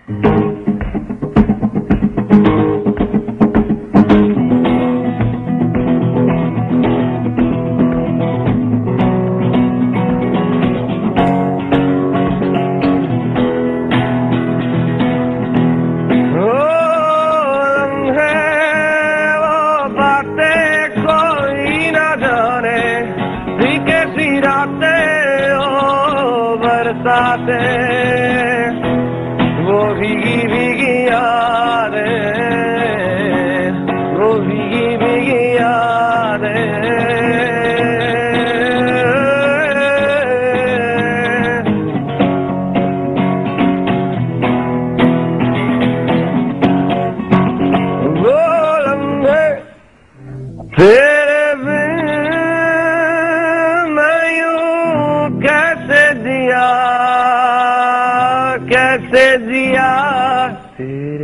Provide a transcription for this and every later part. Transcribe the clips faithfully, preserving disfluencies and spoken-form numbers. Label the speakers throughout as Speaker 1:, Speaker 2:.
Speaker 1: वो भीगी भीगी यादें, वो भीगी भीगी यादें। वो लम्हे तेरे बिन मैं यूं कैसे जिया, कैसे जिया तेरे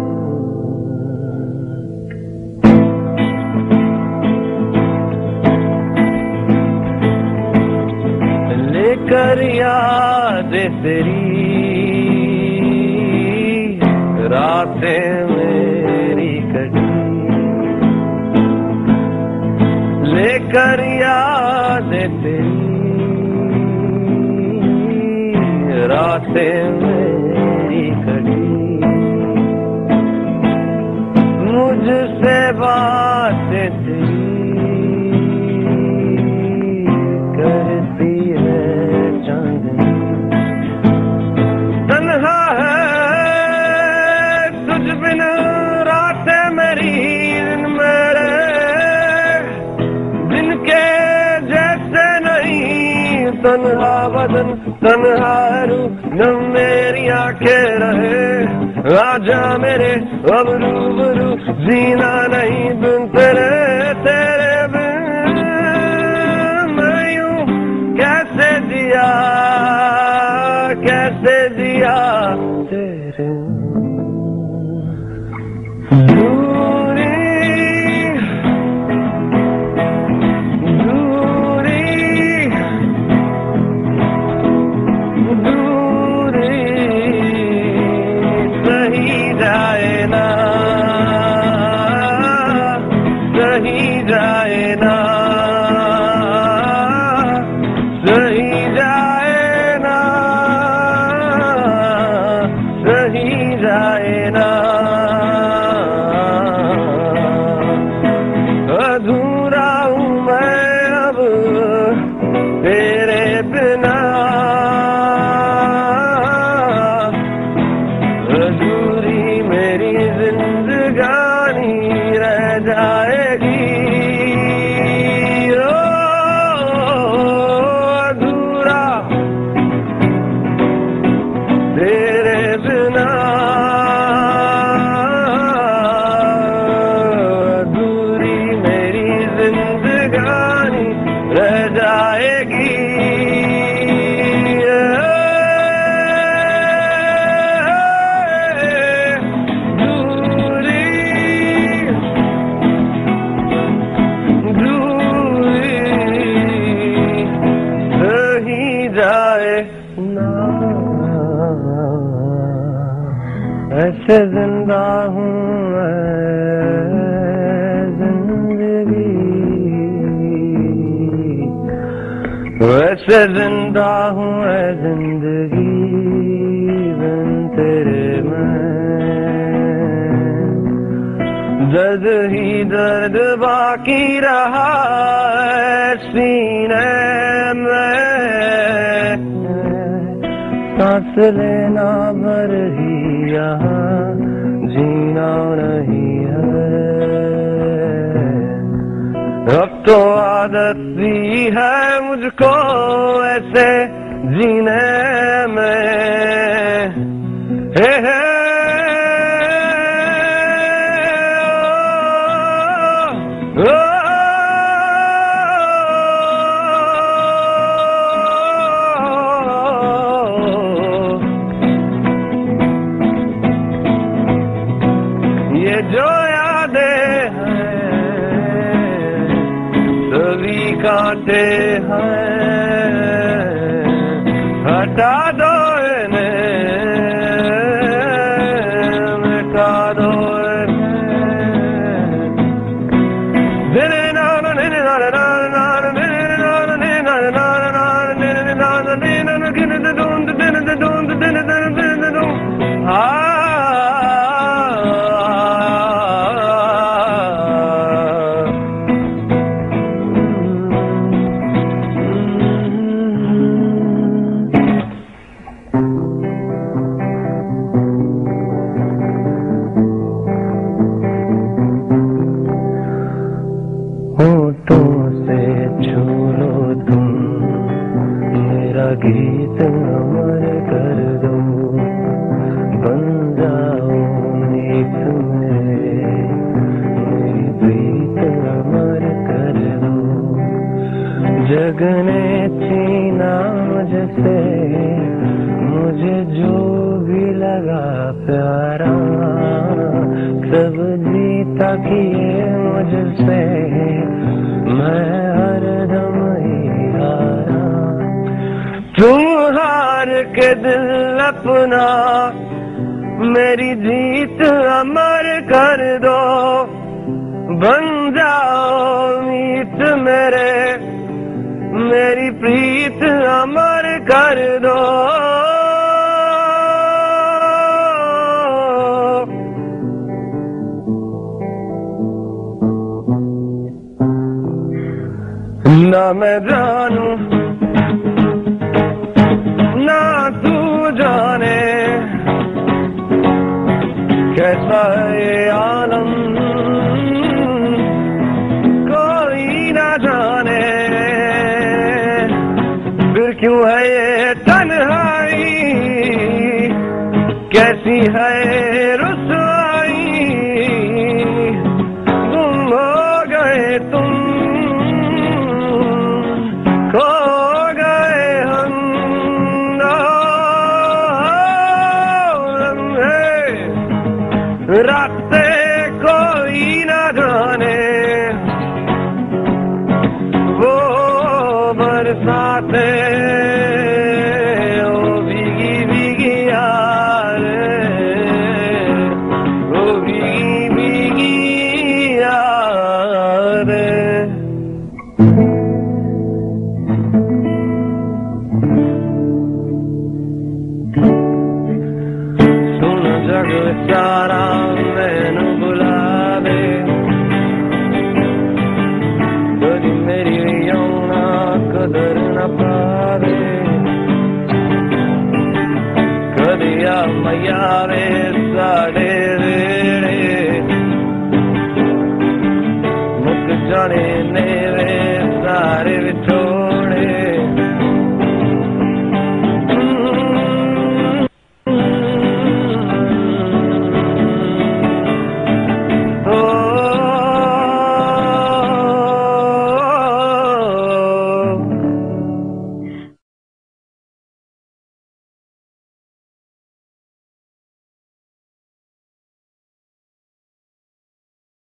Speaker 1: लेकर यादें तेरी रातें मेरी कटी, लेकर यादें तेरी रातें मेरी कटी। मुझसे बातें तेरी करती है चांदनी। तन्हा है तुझ बिन रातें मेरी, दिन मेरे दिन के जैसे नहीं। तन्हा बदन तन्हा रूह न मेरी आंखें रहे, आजा मेरे अब रूबरू जीना नहीं बिन तेरे। तेरे बिन मैं यूं कैसे जिया, कैसे जिया तेरे दूरी सही जाए ना, सही जाए ना, सही जाए ना। अधूरा हूँ मैं अब तेरे बिना, अधूरी मेरी जिंदगानी रह जाएगी। रह जाएगी दूरी, दूरी रही जाए ना। ऐसे जिंदा हूँ वैसे जिंदा हूँ ऐ जिंदगी बिन तेरे मैं। दर्द ही दर्द बाकी रहा है सीने में, सांस लेना भर ही यहाँ जीना नहीं है। अब तो आदत सी है मुझको ऐसे जीने में। हे हे ओ, ओ, ये जो यादें सभी कांटे हैं, हटा दो इन्हें लगा प्यारा, सब जीता किए मुझसे, मैं हरदम ही हारा। तुम हार के दिल अपना मेरी जीत अमर कर दो, बन जाओ मीत मेरे, मेरी प्रीत अमर कर दो। ना मैं जानू ना तू जाने, कैसा ये आलम कोई ना जाने, फिर क्यों है ये तन्हाई, कैसी है रुसवाई, तुम हो गए तुम, खो गए हम, रास्ते कोई ना जाने, वो बरसाते ओ भीगी भीगी यार, ओ भीगी भीगी यार। सुन जग सारा मैनू बुलावे, कदी मेरी यौना कदर न पावे, कदी आ मैया वे सारी